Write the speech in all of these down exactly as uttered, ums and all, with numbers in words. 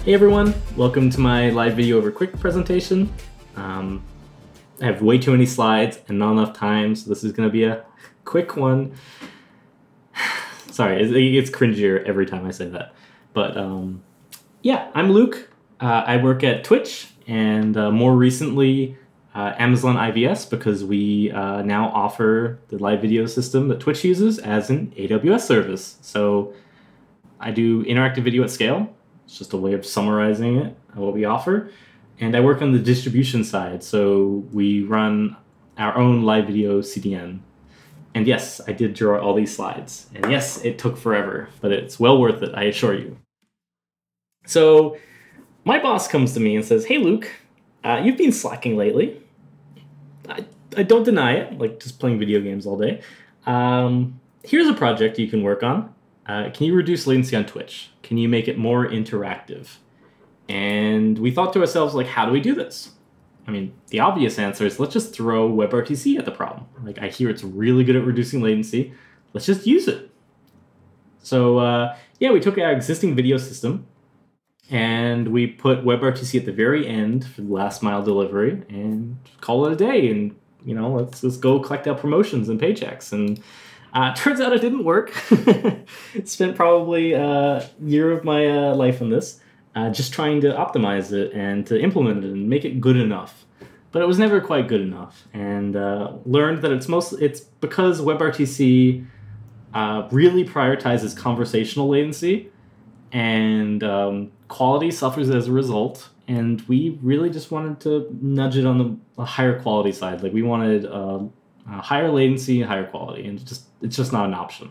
Hey everyone, welcome to my live video over QUIC presentation. Um, I have way too many slides and not enough time, so this is going to be a quick one. Sorry, it gets cringier every time I say that. But um, yeah, I'm Luke. Uh, I work at Twitch and uh, more recently uh, Amazon I V S because we uh, now offer the live video system that Twitch uses as an A W S service. So I do interactive video at scale. It's just a way of summarizing it, what we offer. And I work on the distribution side, so we run our own live video C D N. And yes, I did draw all these slides. And yes, it took forever, but it's well worth it, I assure you. So my boss comes to me and says, hey Luke, uh, you've been slacking lately. I, I don't deny it, like just playing video games all day. Um, here's a project you can work on. Uh, can you reduce latency on Twitch? Can you make it more interactive? And we thought to ourselves, like, how do we do this? I mean, the obvious answer is let's just throw WebRTC at the problem. Like, I hear it's really good at reducing latency. Let's just use it. So, uh, yeah, we took our existing video system and we put WebRTC at the very end for the last mile delivery and call it a day. And, you know, let's, let's go collect our promotions and paychecks. And Uh, turns out it didn't work. Spent probably a year of my uh, life on this, uh, just trying to optimize it and to implement it and make it good enough. But it was never quite good enough, and uh, learned that it's most it's because WebRTC uh, really prioritizes conversational latency, and um, quality suffers as a result. And we really just wanted to nudge it on the, the higher quality side. Like we wanted. Uh, Uh, higher latency, higher quality, and it's just it's just not an option.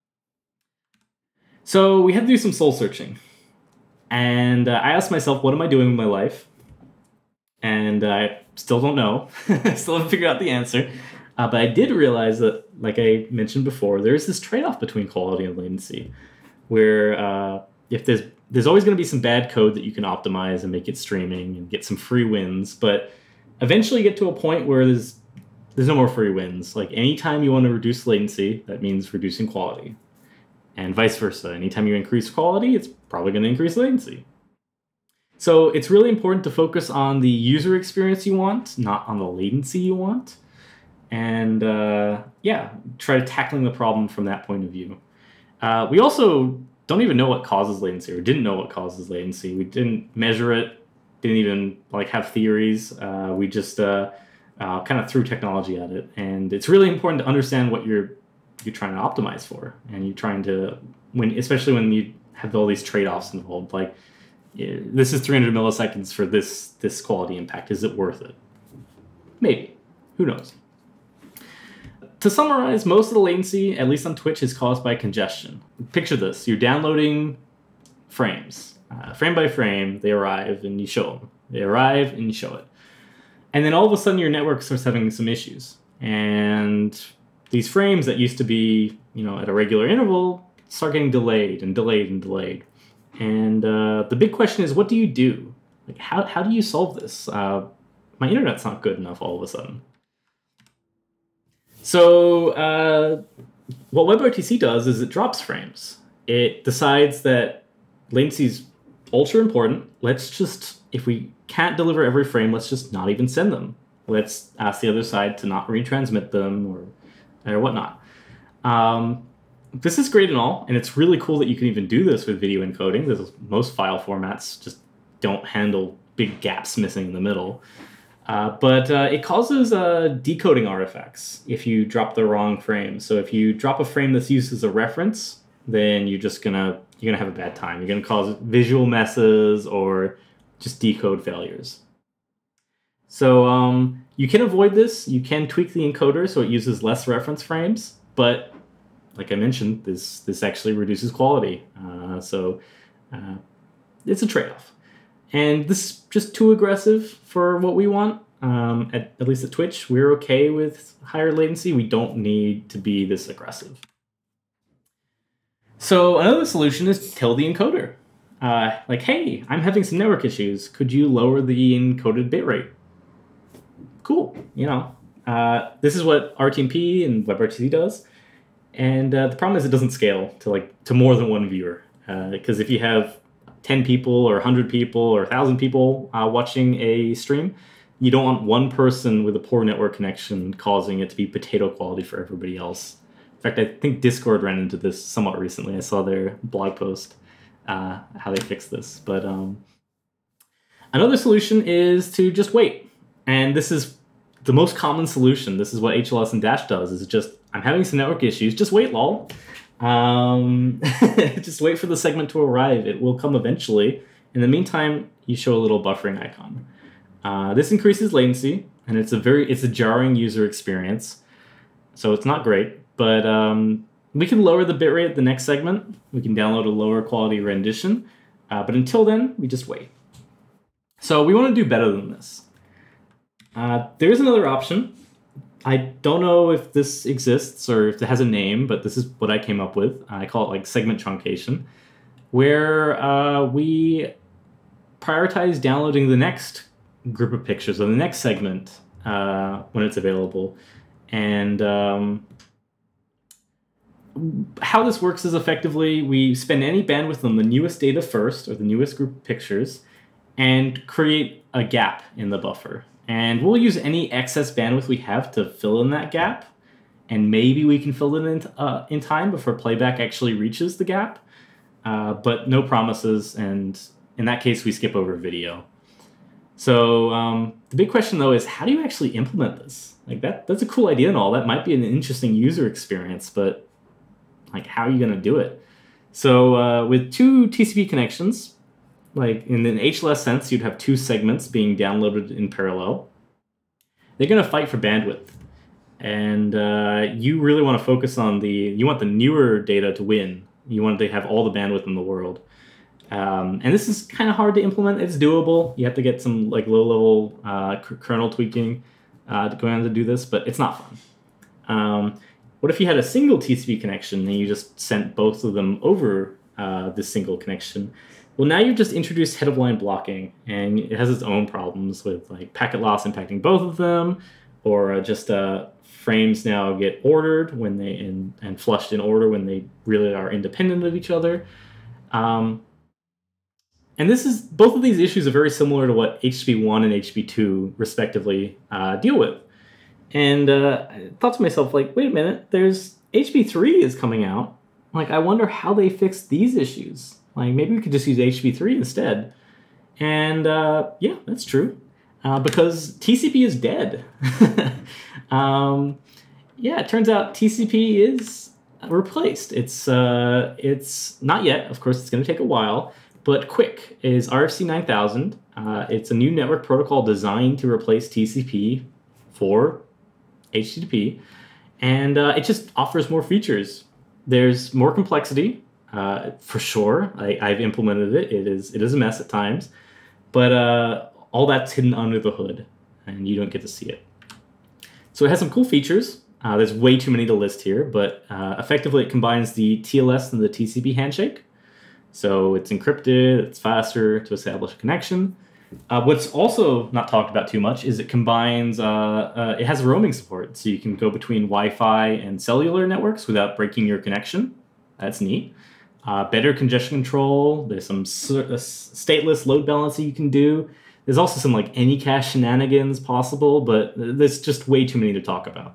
So we had to do some soul searching, and uh, I asked myself, what am I doing with my life? And I still don't know. I still haven't figured out the answer. Uh, but I did realize that, like I mentioned before, there's this trade-off between quality and latency, where uh, if there's there's always going to be some bad code that you can optimize and make it streaming and get some free wins, but eventually you get to a point where there's There's no more free wins. Like anytime you want to reduce latency, that means reducing quality. And vice versa. Anytime you increase quality, it's probably going to increase latency. So it's really important to focus on the user experience you want, not on the latency you want. And uh, yeah, try tackling the problem from that point of view. Uh, we also don't even know what causes latency, or didn't know what causes latency. We didn't measure it, didn't even like have theories. Uh, we just... Uh, Uh, kind of threw technology at it, and it's really important to understand what you're you're trying to optimize for, and you're trying to when especially when you have all these trade-offs involved. Like yeah, this is three hundred milliseconds for this this quality impact. Is it worth it? Maybe. Who knows? To summarize, most of the latency, at least on Twitch, is caused by congestion. Picture this: you're downloading frames, uh, frame by frame. They arrive, and you show them. They arrive, and you show it. And then all of a sudden your network starts having some issues. And these frames that used to be, you know, at a regular interval start getting delayed and delayed and delayed. And uh, the big question is, what do you do? Like, how, how do you solve this? Uh, my internet's not good enough all of a sudden. So uh, what WebRTC does is it drops frames. It decides that latency is ultra important. Let's just, if we can't deliver every frame, let's just not even send them. Let's ask the other side to not retransmit them or, or whatnot. Um, this is great and all, and it's really cool that you can even do this with video encoding. There's, most file formats just don't handle big gaps missing in the middle. Uh, but uh, it causes uh, decoding artifacts if you drop the wrong frame. So if you drop a frame that's used as a reference, then you're just gonna you're gonna have a bad time. You're gonna cause visual messes or just decode failures. So um, you can avoid this. You can tweak the encoder so it uses less reference frames, but like I mentioned, this this actually reduces quality. Uh, so uh, it's a trade-off. And this is just too aggressive for what we want. Um, at, at least at Twitch, we're okay with higher latency. We don't need to be this aggressive. So another solution is tell the encoder. Uh, like, hey, I'm having some network issues. Could you lower the encoded bitrate? Cool, you know. Uh, this is what R T M P and WebRTC does. And uh, the problem is it doesn't scale to like to more than one viewer. Because uh, if you have ten people or one hundred people or one thousand people uh, watching a stream, you don't want one person with a poor network connection causing it to be potato quality for everybody else. In fact, I think Discord ran into this somewhat recently. I saw their blog post, uh, how they fixed this. But um, another solution is to just wait. And this is the most common solution. This is what H L S and Dash does, is just, I'm having some network issues, just wait, lol. Um, just wait for the segment to arrive. It will come eventually. In the meantime, you show a little buffering icon. Uh, this increases latency, and it's a very it's a jarring user experience, so it's not great. But um, we can lower the bitrate at the next segment. We can download a lower quality rendition, uh, but until then, we just wait. So we want to do better than this. Uh, there is another option. I don't know if this exists or if it has a name, but this is what I came up with. I call it like segment truncation, where uh, we prioritize downloading the next group of pictures or the next segment uh, when it's available. And um, how this works is effectively we spend any bandwidth on the newest data first, or the newest group of pictures, and create a gap in the buffer. And we'll use any excess bandwidth we have to fill in that gap. And maybe we can fill it in, uh, in time before playback actually reaches the gap. Uh, but no promises, and in that case, we skip over video. So um, the big question, though, is how do you actually implement this? Like that, that's a cool idea and all. That might be an interesting user experience, but like, how are you going to do it? So uh, with two T C P connections, like in an H L S sense, you'd have two segments being downloaded in parallel. They're going to fight for bandwidth. And uh, you really want to focus on the, you want the newer data to win. You want to have all the bandwidth in the world. Um, and this is kind of hard to implement. It's doable. You have to get some like low-level uh, kernel tweaking uh, going on to do this, but it's not fun. Um, what if you had a single T C P connection and you just sent both of them over uh, this single connection? Well, now you've just introduced head-of-line blocking, and it has its own problems with like packet loss impacting both of them, or uh, just uh, frames now get ordered when they in, and flushed in order when they really are independent of each other. Um, And this is, both of these issues are very similar to what H T T P one and H T T P two respectively uh, deal with. And uh, I thought to myself, like, wait a minute, there's H T T P three is coming out. Like, I wonder how they fixed these issues. Like, maybe we could just use H T T P three instead. And uh, yeah, that's true. Uh, because T C P is dead. um, yeah, it turns out T C P is replaced. It's, uh, it's not yet. Of course, it's going to take a while. But QUIC is R F C nine thousand. Uh, it's a new network protocol designed to replace T C P for H T T P. And uh, it just offers more features. There's more complexity, uh, for sure. I, I've implemented it. It is, it is a mess at times. But uh, all that's hidden under the hood, and you don't get to see it. So it has some cool features. Uh, there's way too many to list here, but uh, effectively it combines the T L S and the T C P handshake. So it's encrypted, it's faster to establish a connection. Uh, what's also not talked about too much is it combines, uh, uh, it has roaming support. So you can go between Wi-Fi and cellular networks without breaking your connection. That's neat. Uh, better congestion control. There's some stateless load balancing you can do. There's also some like Anycache shenanigans possible, but there's just way too many to talk about.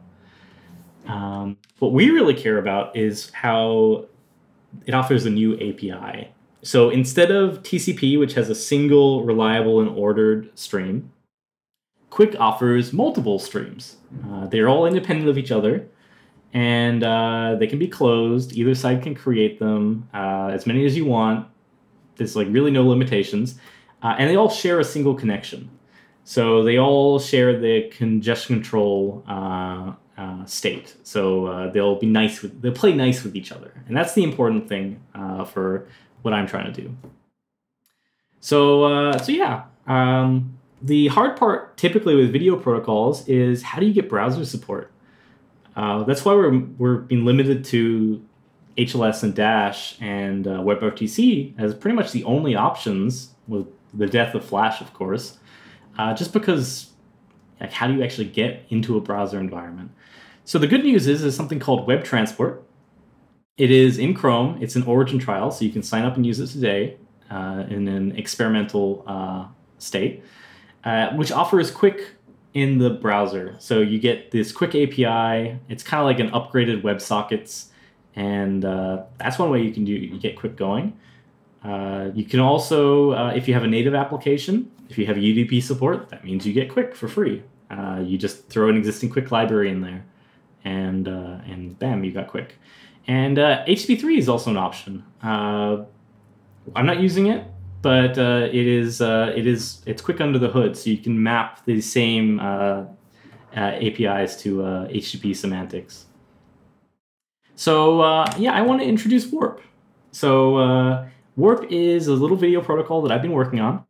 Um, what we really care about is how it offers a new A P I. So instead of T C P, which has a single, reliable, and ordered stream, QUIC offers multiple streams. Uh, they're all independent of each other, and uh, they can be closed. Either side can create them, uh, as many as you want. There's like really no limitations. Uh, and they all share a single connection. So they all share the congestion control uh, uh, state. So uh, they'll be nice with, they'll play nice with each other. And that's the important thing uh, for what I'm trying to do. So, uh, so yeah, um, the hard part typically with video protocols is how do you get browser support? Uh, that's why we're, we're being limited to H L S and Dash and uh, WebRTC as pretty much the only options, with the death of Flash, of course, uh, just because like, how do you actually get into a browser environment? So the good news is there's something called Web Transport. It is in Chrome. It's an origin trial, so you can sign up and use it today. uh, in an experimental uh, state, uh, which offers QUIC in the browser. So you get this QUIC A P I. It's kind of like an upgraded WebSockets, and uh, that's one way you can do you get QUIC going. Uh, you can also, uh, if you have a native application, if you have U D P support, that means you get QUIC for free. Uh, you just throw an existing QUIC library in there, and uh, and bam, you got QUIC. And uh, H T T P three is also an option. Uh, I'm not using it, but uh, it is uh, it is it's QUIC under the hood, so you can map the same uh, uh, A P Is to uh, H T T P semantics. So uh, yeah, I want to introduce Warp. So uh, Warp is a little video protocol that I've been working on.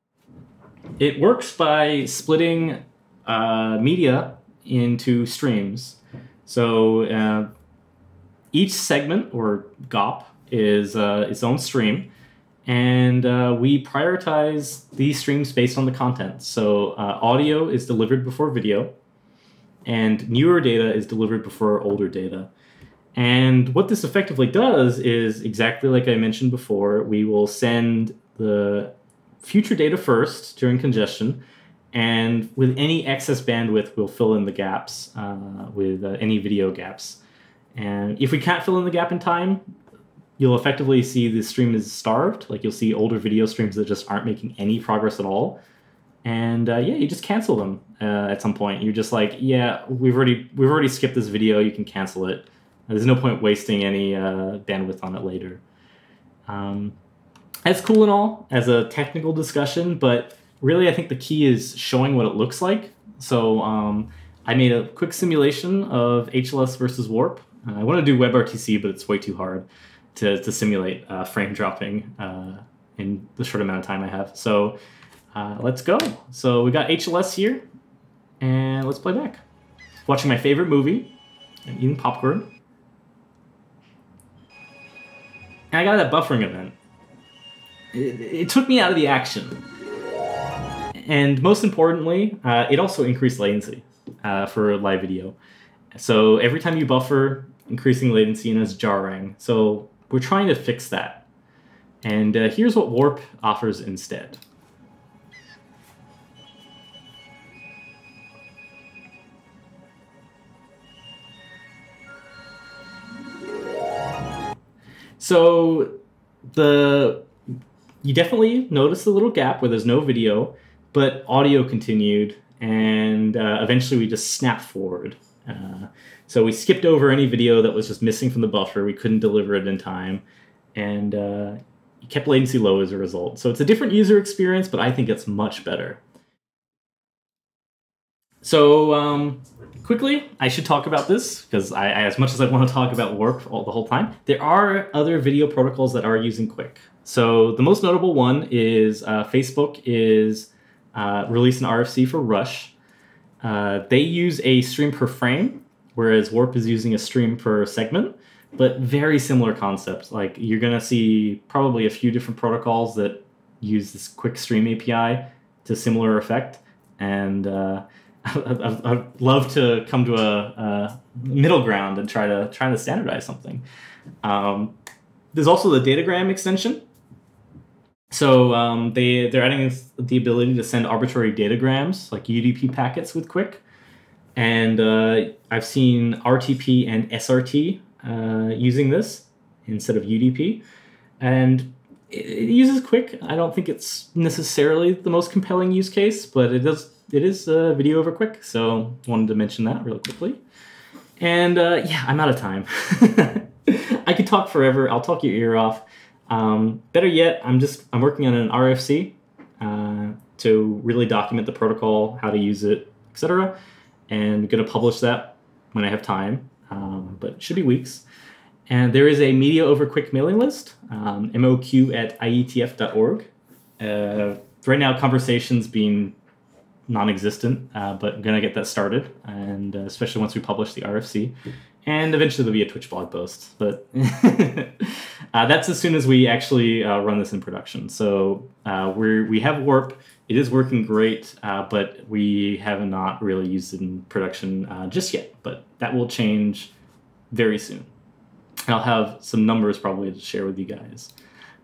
It works by splitting uh, media into streams. So uh, each segment, or G O P, is uh, its own stream, and uh, we prioritize these streams based on the content. So uh, audio is delivered before video, and newer data is delivered before older data. And what this effectively does is exactly like I mentioned before. We will send the future data first during congestion, and with any excess bandwidth, we'll fill in the gaps uh, with uh, any video gaps. And if we can't fill in the gap in time, you'll effectively see the stream is starved. Like you'll see older video streams that just aren't making any progress at all. And uh, yeah, you just cancel them uh, at some point. You're just like, yeah, we've already we've already skipped this video. You can cancel it. There's no point wasting any uh, bandwidth on it later. Um, that's cool and all as a technical discussion, but really I think the key is showing what it looks like. So um, I made a quick simulation of H L S versus Warp. Uh, I want to do WebRTC, but it's way too hard to, to simulate uh, frame dropping uh, in the short amount of time I have. So uh, let's go. So we got H L S here, and let's play back. Watching my favorite movie and eating popcorn. And I got that buffering event. It, it took me out of the action. And most importantly, uh, it also increased latency uh, for live video. So every time you buffer, increasing latency, and it's jarring. So we're trying to fix that. And uh, here's what Warp offers instead. So the you definitely notice the little gap where there's no video, but audio continued, and uh, eventually we just snapped forward. Uh, so we skipped over any video that was just missing from the buffer. We couldn't deliver it in time, and uh, kept latency low as a result. So it's a different user experience, but I think it's much better. So um, quickly, I should talk about this, because I, I, as much as I want to talk about Warp all, the whole time, there are other video protocols that are using QUIC. So the most notable one is uh, Facebook is uh, released an R F C for Rush. Uh, they use a stream per frame, whereas Warp is using a stream per segment, but very similar concepts. Like you're going to see probably a few different protocols that use this QUIC stream A P I to similar effect. And uh, I'd, I'd love to come to a, a middle ground and try to try to standardize something. Um, there's also the datagram extension. So um, they, they're adding the ability to send arbitrary datagrams, like U D P packets with QUIC. And uh, I've seen R T P and S R T uh, using this instead of U D P. And it, it uses QUIC. I don't think it's necessarily the most compelling use case, but it does. It is uh, video over QUIC, so wanted to mention that real quickly. And uh, yeah, I'm out of time. I could talk forever. I'll talk your ear off. Um, better yet, I'm just I'm working on an R F C uh, to really document the protocol, how to use it, et cetera. And I'm going to publish that when I have time, um, but it should be weeks. And there is a media over QUIC mailing list, um, M O Q at I E T F dot org. Uh, right now, conversations being non-existent, uh, but I'm going to get that started, and uh, especially once we publish the R F C. And eventually there'll be a Twitch blog post, but uh, that's as soon as we actually uh, run this in production. So uh, we're, we have Warp. It is working great, uh, but we have not really used it in production uh, just yet, but that will change very soon. And I'll have some numbers probably to share with you guys.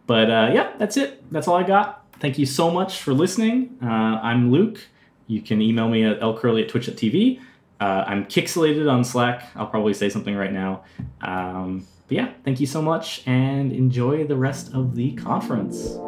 But uh, yeah, that's it. That's all I got. Thank you so much for listening. Uh, I'm Luke. You can email me at lcurley at twitch dot t v. Uh, I'm Kixelated on Slack. I'll probably say something right now. Um, but yeah, thank you so much, and enjoy the rest of the conference.